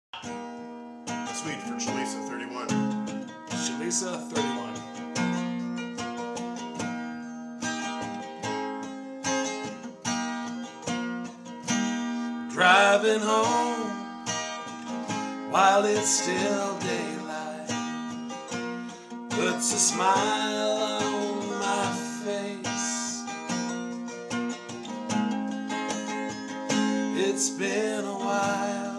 Sweet for Chalisa, 31. Chalisa, 31. Driving home while it's still daylight puts a smile on my face. It's been a while